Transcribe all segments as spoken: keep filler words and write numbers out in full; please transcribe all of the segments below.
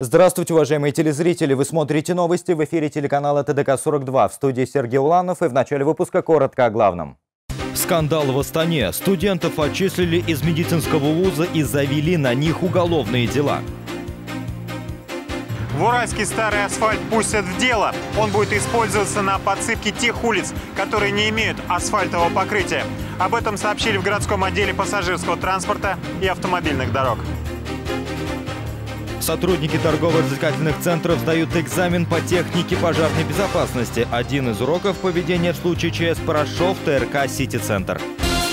Здравствуйте, уважаемые телезрители! Вы смотрите новости в эфире телеканала Т Д К сорок два. В студии Сергей Уланов, и в начале выпуска коротко о главном. Скандал в Астане. Студентов отчислили из медицинского вуза и завели на них уголовные дела. В Уральске старый асфальт пустят в дело. Он будет использоваться на подсыпке тех улиц, которые не имеют асфальтового покрытия. Об этом сообщили в городском отделе пассажирского транспорта и автомобильных дорог. Сотрудники торгово-развлекательных центров сдают экзамен по технике пожарной безопасности. Один из уроков поведения в случае ЧС прошел в Т Р К «Сити-центр».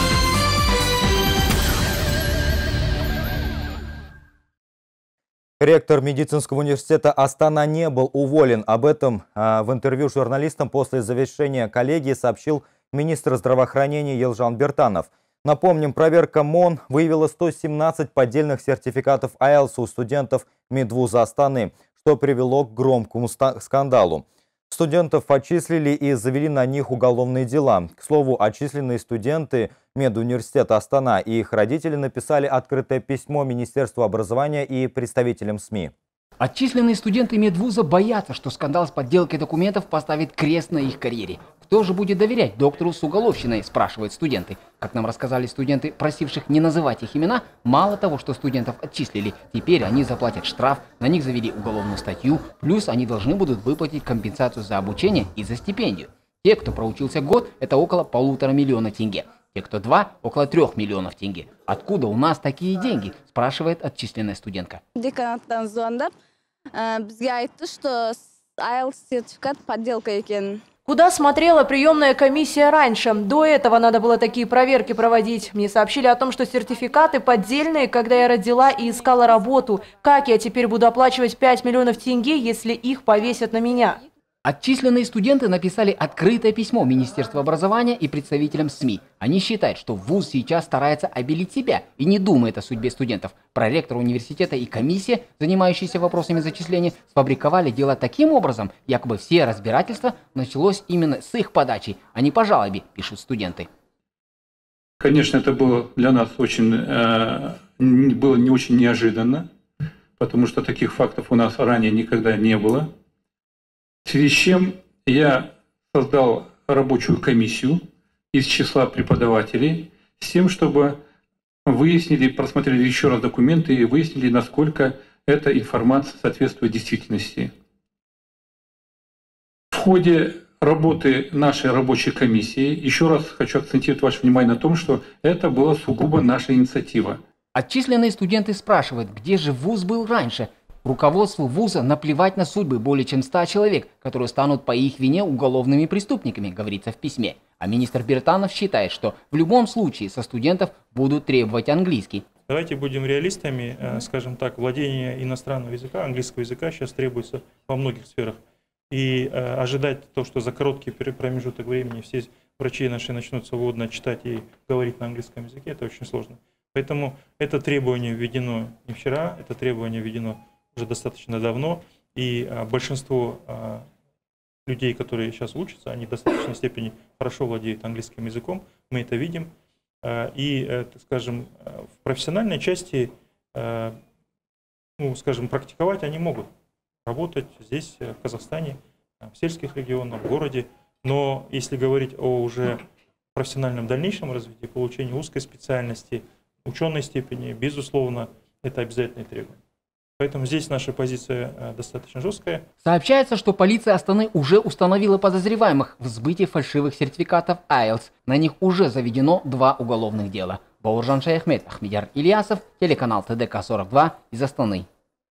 Ректор медицинского университета Астана не был уволен. Об этом а, в интервью журналистам после завершения коллегии сообщил министр здравоохранения Елжан Биртанов. Напомним, проверка МОН выявила сто семнадцать поддельных сертификатов ай эл ти эс у студентов медвуза Астаны, что привело к громкому скандалу. Студентов отчислили и завели на них уголовные дела. К слову, отчисленные студенты медуниверситета Астана и их родители написали открытое письмо Министерству образования и представителям СМИ. Отчисленные студенты медвуза боятся, что скандал с подделкой документов поставит крест на их карьере. Кто же будет доверять доктору с уголовщиной, спрашивают студенты. Как нам рассказали студенты, просивших не называть их имена, мало того, что студентов отчислили, теперь они заплатят штраф, на них завели уголовную статью, плюс они должны будут выплатить компенсацию за обучение и за стипендию. Те, кто проучился год, это около полутора миллиона тенге. Те, кто два, около трех миллионов тенге. Откуда у нас такие деньги, спрашивает отчисленная студентка. Деканаттан звондап, бізге айтты, что ай эл ти эс сертификат подделка экен. Куда смотрела приемная комиссия раньше? До этого надо было такие проверки проводить. Мне сообщили о том, что сертификаты поддельные, когда я родила и искала работу. Как я теперь буду оплачивать пять миллионов тенге, если их повесят на меня? Отчисленные студенты написали открытое письмо Министерству образования и представителям СМИ. Они считают, что вуз сейчас старается обелить себя и не думает о судьбе студентов. Проректор университета и комиссия, занимающиеся вопросами зачисления, сфабриковали дело таким образом, якобы все разбирательство началось именно с их подачи, а не по жалобе, пишут студенты. Конечно, это было для нас очень, э, было не очень неожиданно, потому что таких фактов у нас ранее никогда не было. В связи с чем я создал рабочую комиссию из числа преподавателей с тем, чтобы выяснили, просмотрели еще раз документы и выяснили, насколько эта информация соответствует действительности. В ходе работы нашей рабочей комиссии еще раз хочу акцентировать ваше внимание на том, что это была сугубо наша инициатива. Отчисленные студенты спрашивают, где же вуз был раньше. Руководству вуза наплевать на судьбы более чем ста человек, которые станут по их вине уголовными преступниками, говорится в письме. А министр Биртанов считает, что в любом случае со студентов будут требовать английский. Давайте будем реалистами, скажем так, владение иностранного языка, английского языка сейчас требуется во многих сферах. И ожидать то, что за короткий промежуток времени все врачи наши начнут свободно читать и говорить на английском языке, это очень сложно. Поэтому это требование введено не вчера, это требование введено уже достаточно давно, и а, большинство а, людей, которые сейчас учатся, они в достаточной степени хорошо владеют английским языком, мы это видим, а, и, а, так скажем, в профессиональной части, а, ну, скажем, практиковать они могут, работать здесь, в Казахстане, в сельских регионах, в городе, но если говорить о уже профессиональном дальнейшем развитии, получении узкой специальности, ученой степени, безусловно, это обязательное требование. Поэтому здесь наша позиция достаточно жесткая. Сообщается, что полиция Астаны уже установила подозреваемых в сбытии фальшивых сертификатов ай эл ти эс. На них уже заведено два уголовных дела. Бауыржан Шаяхмет, Ахмедияр Ильясов, телеканал Т Д К сорок два из Астаны.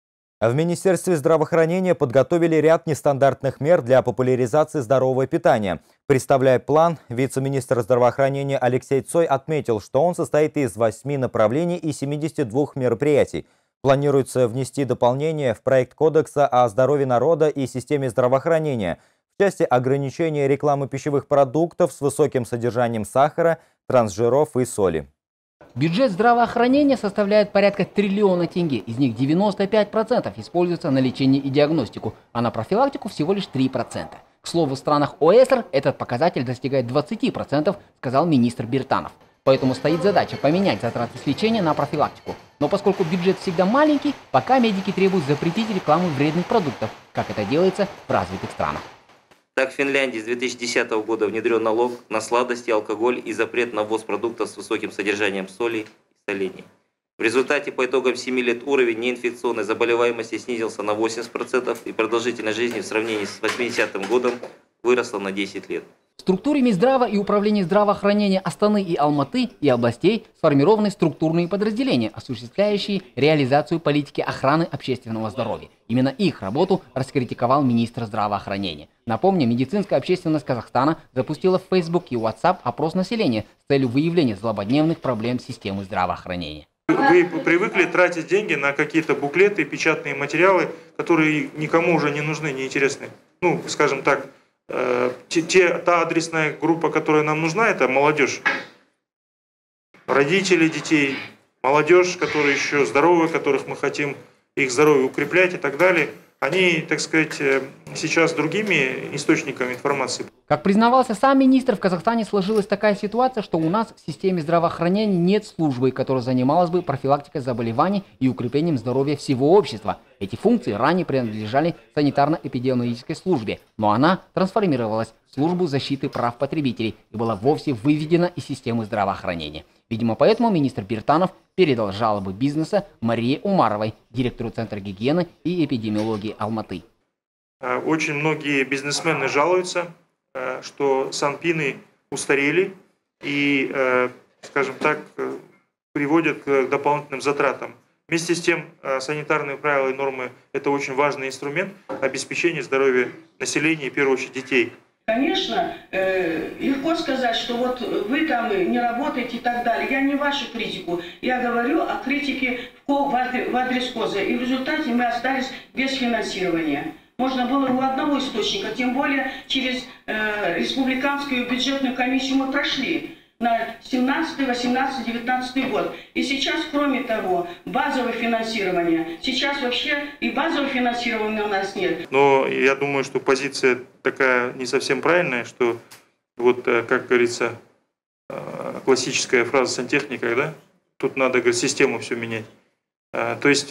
В Министерстве здравоохранения подготовили ряд нестандартных мер для популяризации здорового питания. Представляя план, вице-министр здравоохранения Алексей Цой отметил, что он состоит из восьми направлений и семидесяти двух мероприятий. Планируется внести дополнение в проект Кодекса о здоровье народа и системе здравоохранения в части ограничения рекламы пищевых продуктов с высоким содержанием сахара, трансжиров и соли. Бюджет здравоохранения составляет порядка триллиона тенге. Из них девяносто пять процентов используется на лечение и диагностику, а на профилактику всего лишь три процента. К слову, в странах О Э С Р этот показатель достигает двадцати процентов, сказал министр Биртанов. Поэтому стоит задача поменять затраты с лечения на профилактику. Но поскольку бюджет всегда маленький, пока медики требуют запретить рекламу вредных продуктов, как это делается в развитых странах. Так, в Финляндии с две тысячи десятого года внедрен налог на сладости, алкоголь и запрет на ввоз продуктов с высоким содержанием соли и солений. В результате по итогам семи лет уровень неинфекционной заболеваемости снизился на восемьдесят процентов и продолжительность жизни в сравнении с восьмидесятым годом выросла на десять лет. В структуре Минздрава и Управления здравоохранения Астаны и Алматы и областей сформированы структурные подразделения, осуществляющие реализацию политики охраны общественного здоровья. Именно их работу раскритиковал министр здравоохранения. Напомню, медицинская общественность Казахстана запустила в Facebook и WhatsApp опрос населения с целью выявления злободневных проблем системы здравоохранения. Вы привыкли тратить деньги на какие-то буклеты, печатные материалы, которые никому уже не нужны, не интересны. Ну, скажем так, э, те, те, та адресная группа, которая нам нужна, это молодежь. Родители детей, молодежь, которые еще здоровы, которых мы хотим их здоровье укреплять и так далее. Они, так сказать, сейчас другими источниками информации. Как признавался сам министр, в Казахстане сложилась такая ситуация, что у нас в системе здравоохранения нет службы, которая занималась бы профилактикой заболеваний и укреплением здоровья всего общества. Эти функции ранее принадлежали санитарно-эпидемиологической службе, но она трансформировалась в службу защиты прав потребителей и была вовсе выведена из системы здравоохранения. Видимо, поэтому министр Биртанов передал жалобы бизнеса Марии Умаровой, директору Центра гигиены и эпидемиологии Алматы. Очень многие бизнесмены жалуются, что санпины устарели и, скажем так, приводят к дополнительным затратам. Вместе с тем, санитарные правила и нормы – это очень важный инструмент обеспечения здоровья населения и, в первую очередь, детей. Конечно, легко сказать, что вот вы там не работаете и так далее. Я не вашу критику, я говорю о критике в адрес КОЗа. И в результате мы остались без финансирования. Можно было у одного источника, тем более через республиканскую бюджетную комиссию мы прошли на семнадцатый, восемнадцатый, девятнадцатый год. И сейчас, кроме того, базовое финансирование. Сейчас вообще и базового финансирования у нас нет. Но я думаю, что позиция такая не совсем правильная, что вот, как говорится, классическая фраза сантехника, да? Тут надо, говорит, систему все менять. То есть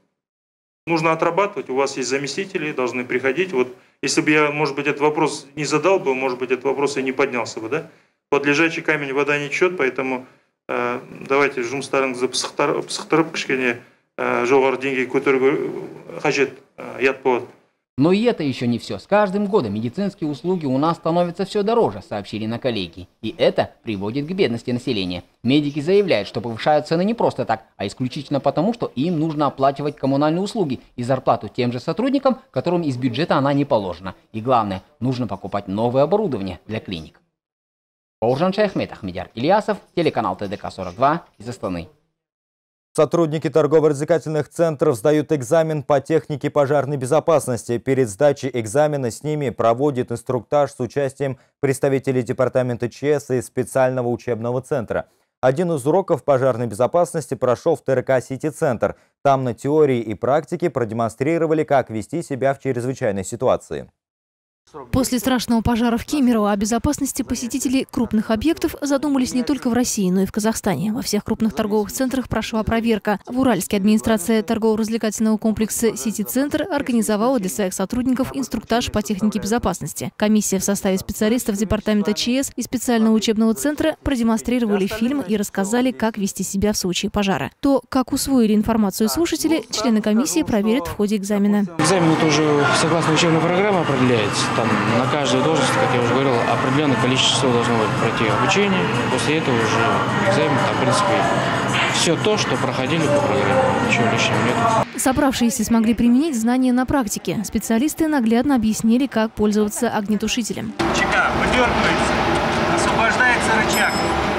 нужно отрабатывать, у вас есть заместители, должны приходить. Вот если бы я, может быть, этот вопрос не задал бы, может быть, этот вопрос и не поднялся бы, да? Под лежачий камень вода не течет, поэтому э, давайте жұмыстарыңызды пысықтырып кішкене жоғары деңгейге көтеруге қажет ят болады. Но и это еще не все. С каждым годом медицинские услуги у нас становятся все дороже, сообщили на коллегии. И это приводит к бедности населения. Медики заявляют, что повышают цены не просто так, а исключительно потому, что им нужно оплачивать коммунальные услуги и зарплату тем же сотрудникам, которым из бюджета она не положена. И главное, нужно покупать новое оборудование для клиник. Бауыржан Шаяхмет, Ахмедияр Ильясов, телеканал Т Д К сорок два из Астаны. Сотрудники торгово-развлекательных центров сдают экзамен по технике пожарной безопасности. Перед сдачей экзамена с ними проводит инструктаж с участием представителей департамента Ч С и специального учебного центра. Один из уроков пожарной безопасности прошел в Т Р К Сити-центр. Там на теории и практике продемонстрировали, как вести себя в чрезвычайной ситуации. После страшного пожара в Кемерово о безопасности посетителей крупных объектов задумались не только в России, но и в Казахстане. Во всех крупных торговых центрах прошла проверка. В Уральске администрация торгово-развлекательного комплекса «Сити-центр» организовала для своих сотрудников инструктаж по технике безопасности. Комиссия в составе специалистов департамента Ч С и специального учебного центра продемонстрировали фильм и рассказали, как вести себя в случае пожара. То, как усвоили информацию слушатели, члены комиссии проверят в ходе экзамена. Экзамен это уже согласно учебной программе определяется. Там на каждую должность, как я уже говорил, определенное количество часов должно быть пройти обучение. После этого уже экзамен, там, в принципе, все то, что проходили по программе. Ничего лишнего нет. Собравшиеся смогли применить знания на практике. Специалисты наглядно объяснили, как пользоваться огнетушителем. Чека выдергивается, освобождается рычаг.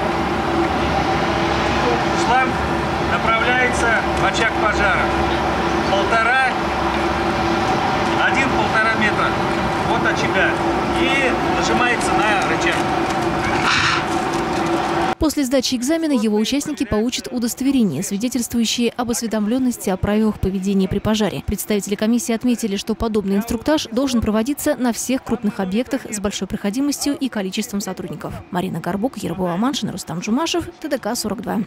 Шланг направляется в очаг пожара. Полтора, один-полтора метра. Вот очага. И нажимается на рычаг. После сдачи экзамена его участники получат удостоверение, свидетельствующее об осведомленности о правилах поведения при пожаре. Представители комиссии отметили, что подобный инструктаж должен проводиться на всех крупных объектах с большой проходимостью и количеством сотрудников. Марина Горбук, Ербол Аманшин, Рустам Джумашев, ТДК сорок два.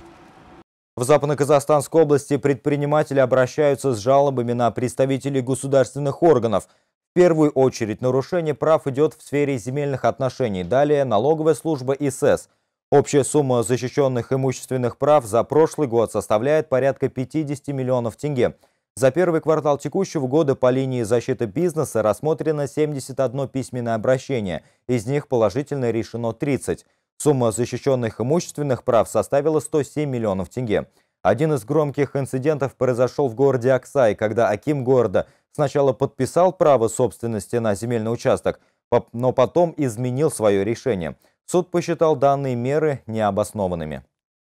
В Западно-Казахстанской области предприниматели обращаются с жалобами на представителей государственных органов. В первую очередь нарушение прав идет в сфере земельных отношений. Далее налоговая служба и СЭС. Общая сумма защищенных имущественных прав за прошлый год составляет порядка пятидесяти миллионов тенге. За первый квартал текущего года по линии защиты бизнеса рассмотрено семьдесят одно письменное обращение. Из них положительно решено тридцать. Сумма защищенных имущественных прав составила сто семь миллионов тенге. Один из громких инцидентов произошел в городе Аксай, когда аким города сначала подписал право собственности на земельный участок, но потом изменил свое решение. Суд посчитал данные меры необоснованными.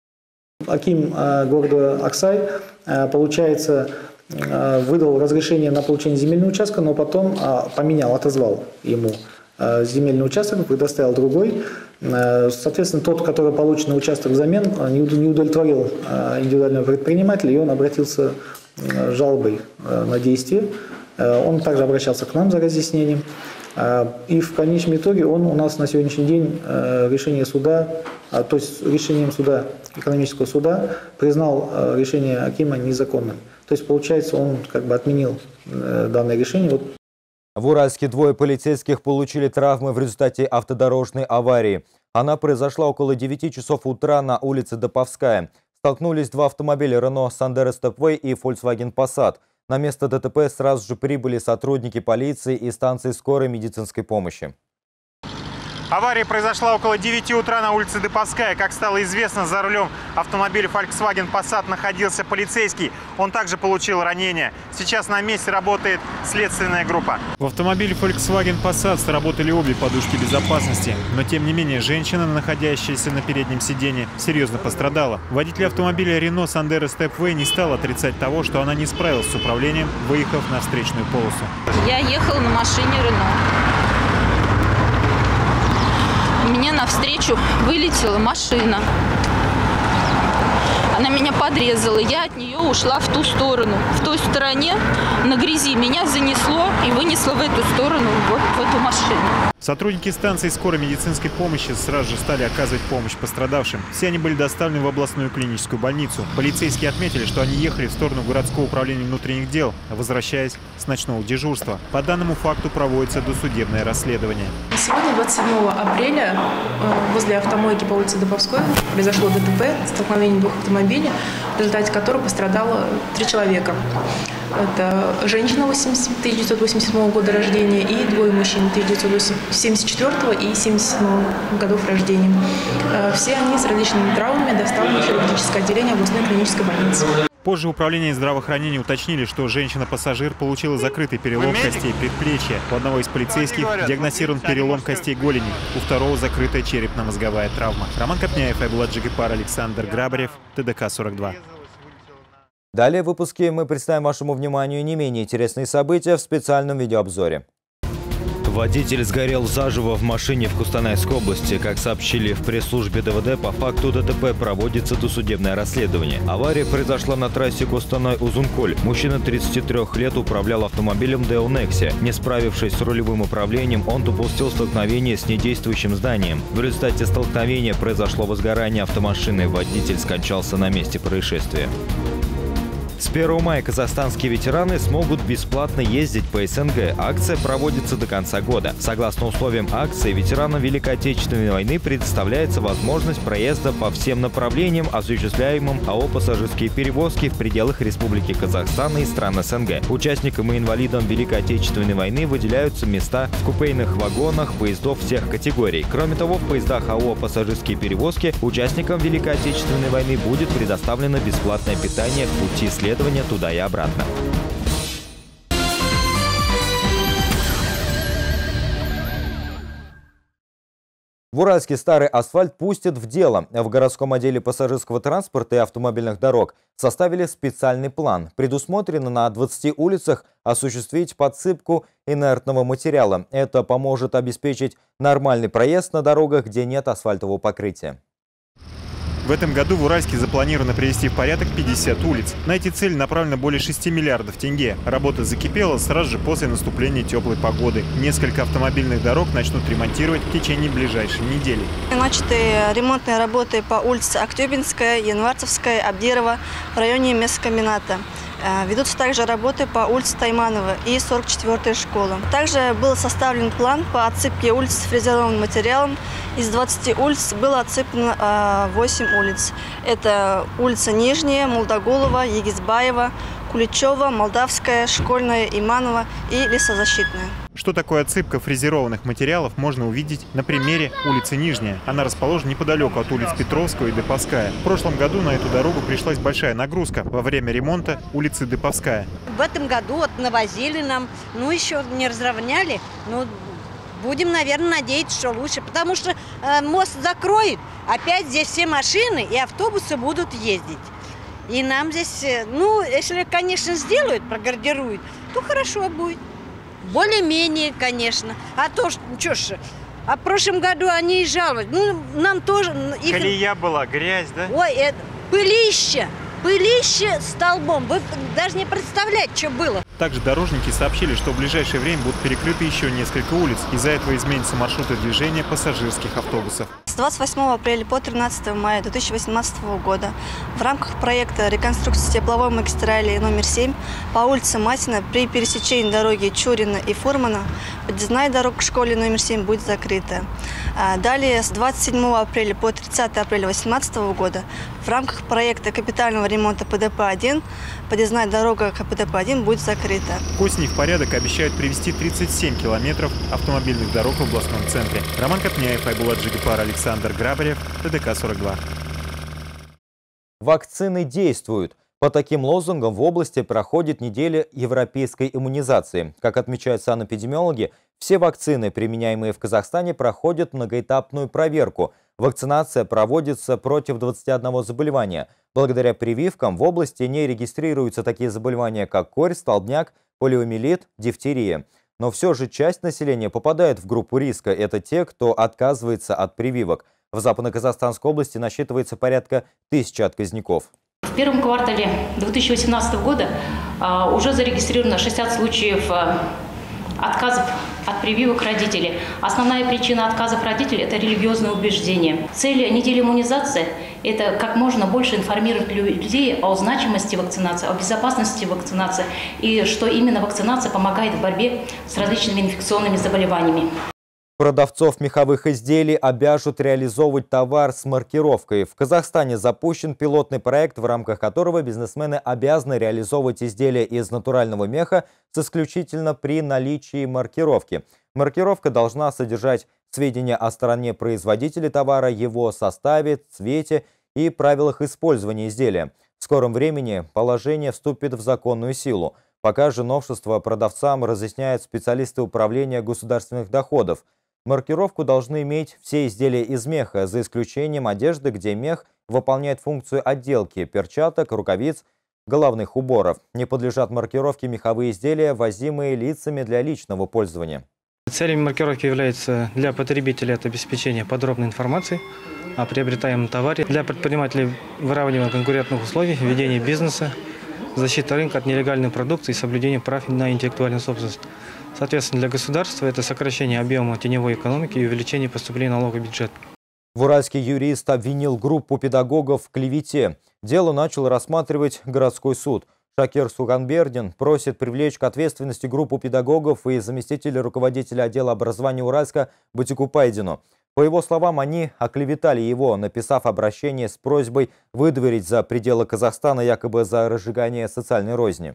Аким э, города Аксай, э, получается, э, выдал разрешение на получение земельного участка, но потом э, поменял, отозвал ему э, земельный участок, предоставил другой. Э, соответственно, тот, который полученный участок взамен, не удовлетворил э, индивидуального предпринимателя, и он обратился э, с жалобой э, на действие. Э, он также обращался к нам за разъяснением. И в конечном итоге он у нас на сегодняшний день решение суда, то есть решением суда, экономического суда, признал решение акима незаконным. То есть, получается, он как бы отменил данное решение. В Уральске двое полицейских получили травмы в результате автодорожной аварии. Она произошла около девяти часов утра на улице Доповская. Столкнулись два автомобиля Renault Sandero Stepway и Volkswagen Passat. На место ДТП сразу же прибыли сотрудники полиции и станции скорой медицинской помощи. Авария произошла около девяти утра на улице Доповская. Как стало известно, за рулем автомобиля Volkswagen Passat находился полицейский. Он также получил ранение. Сейчас на месте работает следственная группа. В автомобиле Volkswagen Passat сработали обе подушки безопасности. Но тем не менее, женщина, находящаяся на переднем сиденье, серьезно пострадала. Водитель автомобиля Renault Sandero Stepway не стал отрицать того, что она не справилась с управлением, выехав на встречную полосу. Я ехала на машине Renault. Мне навстречу вылетела машина. Она меня подрезала. Я от нее ушла в ту сторону. В той стороне на грязи меня занесло и вынесло в эту сторону, вот в эту машину. Сотрудники станции скорой медицинской помощи сразу же стали оказывать помощь пострадавшим. Все они были доставлены в областную клиническую больницу. Полицейские отметили, что они ехали в сторону городского управления внутренних дел, возвращаясь с ночного дежурства. По данному факту проводится досудебное расследование. Сегодня, двадцать седьмого апреля, возле автомойки по улице Доповской произошло ДТП, столкновение двух автомобилей, в результате которого пострадало три человека. Это женщина тысяча девятьсот восемьдесят седьмого года рождения и двое мужчин тысяча девятьсот семьдесят четвёртого и семьдесят седьмого годов рождения. Все они с различными травмами доставлены в хирургическое отделение областной клинической больницы. Позже управление здравоохранения уточнили, что женщина-пассажир получила закрытый перелом костей предплечья. У одного из полицейских диагностирован перелом костей голени, у второго закрытая черепно-мозговая травма. Роман Копняев, Айбулат Джигипар, Александр Грабарев, ТДК сорок два. Далее в выпуске мы представим вашему вниманию не менее интересные события в специальном видеообзоре. Водитель сгорел заживо в машине в Кустанайской области. Как сообщили в пресс-службе ДВД, по факту ДТП проводится досудебное расследование. Авария произошла на трассе Кустанай-Узунколь. Мужчина тридцати трёх лет управлял автомобилем Део Некси. Не справившись с рулевым управлением, он допустил столкновение с недействующим зданием. В результате столкновения произошло возгорание автомашины. Водитель скончался на месте происшествия. С первого мая казахстанские ветераны смогут бесплатно ездить по СНГ. Акция проводится до конца года. Согласно условиям акции, ветеранам Великой Отечественной войны предоставляется возможность проезда по всем направлениям, осуществляемым АО «Пассажирские перевозки» в пределах Республики Казахстан и стран СНГ. Участникам и инвалидам Великой Отечественной войны выделяются места в купейных вагонах поездов всех категорий. Кроме того, в поездах АО «Пассажирские перевозки» участникам Великой Отечественной войны будет предоставлено бесплатное питание в пути следования туда и обратно. В Уральске старый асфальт пустят в дело. В городском отделе пассажирского транспорта и автомобильных дорог составили специальный план. Предусмотрено на двадцати улицах осуществить подсыпку инертного материала. Это поможет обеспечить нормальный проезд на дорогах, где нет асфальтового покрытия. В этом году в Уральске запланировано привести в порядок пятьдесят улиц. На эти цели направлено более шести миллиардов тенге. Работа закипела сразу же после наступления теплой погоды. Несколько автомобильных дорог начнут ремонтировать в течение ближайшей недели. Начаты ремонтные работы по улице Актюбинская, Январцевская, Абдирова в районе мясокомбината. Ведутся также работы по улице Тайманова и сорок четвёртой школы. Также был составлен план по отсыпке улиц с фрезерованным материалом. Из двадцати улиц было отсыпано восемь улиц. Это улица Нижняя, Молдоголова, Егизбаева, Куличева, Молдавская, Школьная, Иманова и Лесозащитная. Что такое отсыпка фрезерованных материалов, можно увидеть на примере улицы Нижняя. Она расположена неподалеку от улиц Петровского и Деповская. В прошлом году на эту дорогу пришлась большая нагрузка во время ремонта улицы Деповская. В этом году вот навозили нам, ну еще не разровняли, но будем, наверное, надеяться, что лучше, потому что э, мост закроет, опять здесь все машины и автобусы будут ездить. И нам здесь, ну, если, конечно, сделают, прогардируют, то хорошо будет. Более-менее, конечно. А то, что ж, а в прошлом году они и жаловались. Ну, нам тоже... Их... Колея была, грязь, да? Ой, это пылище. Пылище столбом. Вы даже не представляете, что было. Также дорожники сообщили, что в ближайшее время будут перекрыты еще несколько улиц. Из-за этого изменятся маршруты движения пассажирских автобусов. С двадцать восьмого апреля по тринадцатое мая две тысячи восемнадцатого года в рамках проекта реконструкции тепловой магистрали номер семь по улице Матина при пересечении дороги Чурина и Фурмана подъездная дорога к школе номер семь будет закрыта. Далее, с двадцать седьмого апреля по тридцатое апреля две тысячи восемнадцатого года в рамках проекта капитального ремонта П Д П один подъездная дорога к П Д П один будет закрыта. К осени в порядок обещают привести тридцать семь километров автомобильных дорог в областном центре. Роман Копняев, Айбулат Джигипар, Александр Грабарев, Т Д К сорок два. Вакцины действуют. По таким лозунгам в области проходит неделя европейской иммунизации. Как отмечают санэпидемиологи, все вакцины, применяемые в Казахстане, проходят многоэтапную проверку. Вакцинация проводится против двадцати одного заболевания. Благодаря прививкам в области не регистрируются такие заболевания, как корь, столбняк, полиомиелит, дифтерия. Но все же часть населения попадает в группу риска. Это те, кто отказывается от прививок. В Западно-Казахстанской области насчитывается порядка тысячи отказников. В первом квартале две тысячи восемнадцатого года а, уже зарегистрировано шестьдесят случаев а, отказов от прививок родителей. Основная причина отказов родителей – это религиозное убеждение. Цель недели иммунизации – это как можно больше информировать людей о значимости вакцинации, о безопасности вакцинации и что именно вакцинация помогает в борьбе с различными инфекционными заболеваниями. Продавцов меховых изделий обяжут реализовывать товар с маркировкой. В Казахстане запущен пилотный проект, в рамках которого бизнесмены обязаны реализовывать изделия из натурального меха с исключительно при наличии маркировки. Маркировка должна содержать сведения о стороне производителя товара, его составе, цвете и правилах использования изделия. В скором времени положение вступит в законную силу. Пока же новшество продавцам разъясняют специалисты управления государственных доходов. Маркировку должны иметь все изделия из меха, за исключением одежды, где мех выполняет функцию отделки, перчаток, рукавиц, головных уборов. Не подлежат маркировке меховые изделия, возимые лицами для личного пользования. Целями маркировки является для потребителя это обеспечение подробной информации о приобретаемом товаре, для предпринимателей выравнивание конкурентных условий, ведение бизнеса, защита рынка от нелегальной продукции и соблюдение прав на интеллектуальную собственность. Соответственно, для государства это сокращение объема теневой экономики и увеличение поступления налога в бюджет. В Уральске юрист обвинил группу педагогов в клевете. Дело начал рассматривать городской суд. Шакир Суханбердин просит привлечь к ответственности группу педагогов и заместителя руководителя отдела образования Уральска Батику Пайдину. По его словам, они оклеветали его, написав обращение с просьбой выдворить за пределы Казахстана якобы за разжигание социальной розни.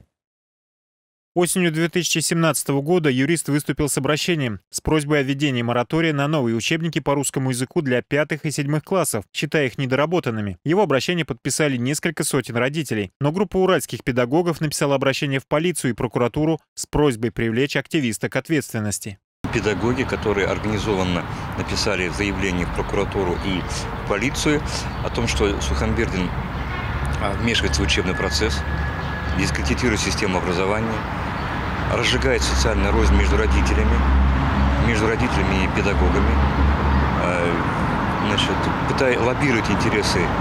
Осенью две тысячи семнадцатого года юрист выступил с обращением с просьбой о введении моратория на новые учебники по русскому языку для пятых и седьмых классов, считая их недоработанными. Его обращение подписали несколько сотен родителей. Но группа уральских педагогов написала обращение в полицию и прокуратуру с просьбой привлечь активиста к ответственности. Педагоги, которые организованно написали заявление в прокуратуру и в полицию о том, что Суханбердин вмешивается в учебный процесс, дискредитирует систему образования, разжигает социальную рознь между родителями, между родителями и педагогами, значит, пытаясь лоббировать интересы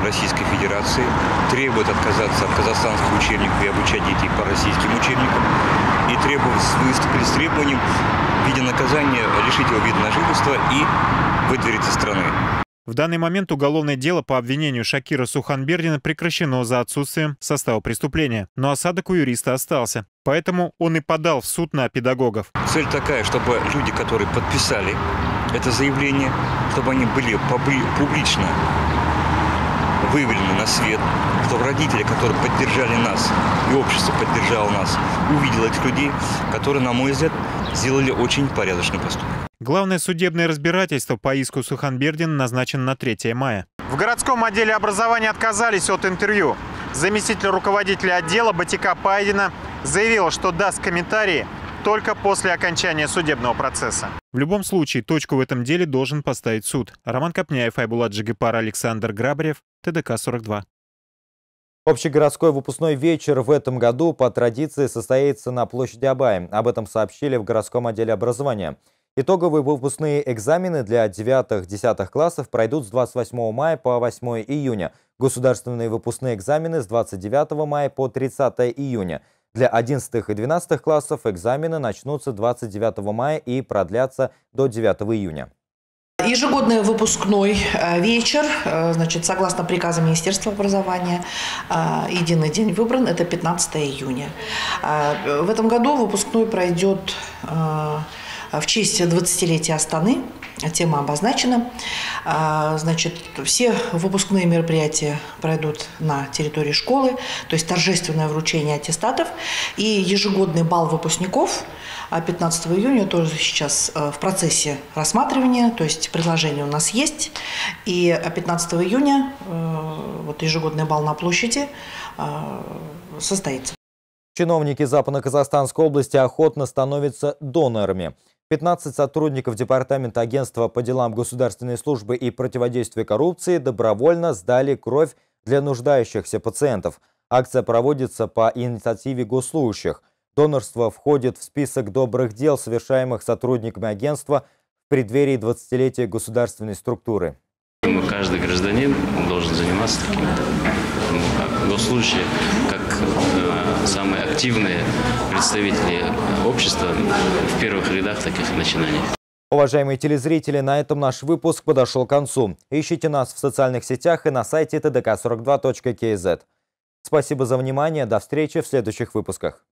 Российской Федерации, требует отказаться от казахстанских учебников и обучать детей по российским учебникам, и требует, выступили с требованием в виде наказания лишить его вида на жительство и выдворить из страны. В данный момент уголовное дело по обвинению Шакира Суханбердина прекращено за отсутствием состава преступления, но осадок у юриста остался. Поэтому он и подал в суд на педагогов. Цель такая, чтобы люди, которые подписали это заявление, чтобы они были публично выявлены на свет, чтобы родители, которые поддержали нас, и общество поддержало нас, увидело этих людей, которые, на мой взгляд, сделали очень порядочный поступок. Главное судебное разбирательство по иску Суханбердина назначено на третье мая. В городском отделе образования отказались от интервью. Заместитель руководителя отдела Батика Пайдина заявила, что даст комментарии только после окончания судебного процесса. В любом случае, точку в этом деле должен поставить суд. Роман Копняев, Айбулат Джигипар, Александр Грабарев, Т Д К сорок два. Общегородской выпускной вечер в этом году по традиции состоится на площади Абая. Об этом сообщили в городском отделе образования. Итоговые выпускные экзамены для девятых-десятых классов пройдут с двадцать восьмого мая по восьмое июня. Государственные выпускные экзамены с двадцать девятого мая по тридцатое июня. Для одиннадцатых и двенадцатых классов экзамены начнутся двадцать девятого мая и продлятся до девятого июня. Ежегодный выпускной вечер, значит, согласно приказу Министерства образования, единый день выбран, это пятнадцатое июня. В этом году выпускной пройдет в честь двадцатилетия Астаны, тема обозначена. Значит, все выпускные мероприятия пройдут на территории школы, то есть торжественное вручение аттестатов и ежегодный бал выпускников пятнадцатого июня тоже сейчас в процессе рассматривания, то есть предложение у нас есть. И пятнадцатого июня вот ежегодный бал на площади состоится. Чиновники Западно-Казахстанской области охотно становятся донорами. пятнадцать сотрудников Департамента агентства по делам государственной службы и противодействию коррупции добровольно сдали кровь для нуждающихся пациентов. Акция проводится по инициативе госслужащих. Донорство входит в список добрых дел, совершаемых сотрудниками агентства в преддверии двадцатилетия государственной структуры. Каждый гражданин должен заниматься таким, ну, как госслужащие, как э, самые активные представители общества в первых рядах таких начинаний. Уважаемые телезрители, на этом наш выпуск подошел к концу. Ищите нас в социальных сетях и на сайте Т Д К сорок два точка К З. Спасибо за внимание. До встречи в следующих выпусках.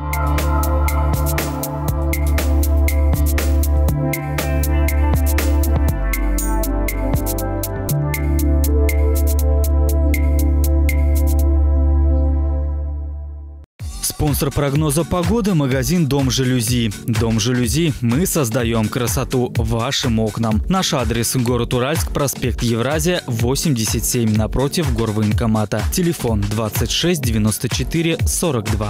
Спонсор прогноза погоды – магазин «Дом Жалюзи». «Дом Жалюзи» – мы создаем красоту вашим окнам. Наш адрес – город Уральск, проспект Евразия, восемьдесят семь, напротив горвоенкомата. Телефон двадцать шесть девяносто четыре сорок два.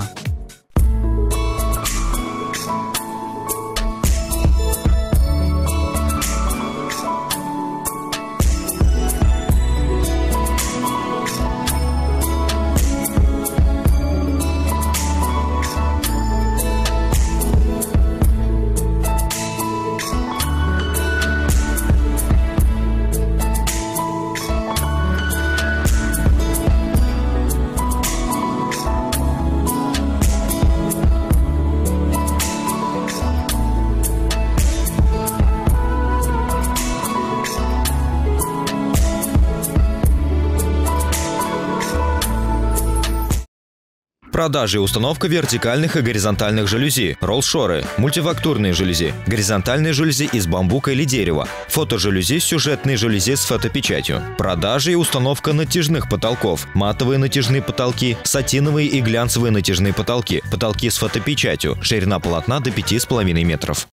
Продажа и установка вертикальных и горизонтальных жалюзи, ролл-шоры, мультифактурные жалюзи, горизонтальные жалюзи из бамбука или дерева, фотожалюзи, сюжетные жалюзи с фотопечатью. Продажа и установка натяжных потолков, матовые натяжные потолки, сатиновые и глянцевые натяжные потолки, потолки с фотопечатью, ширина полотна до пяти с половиной метров.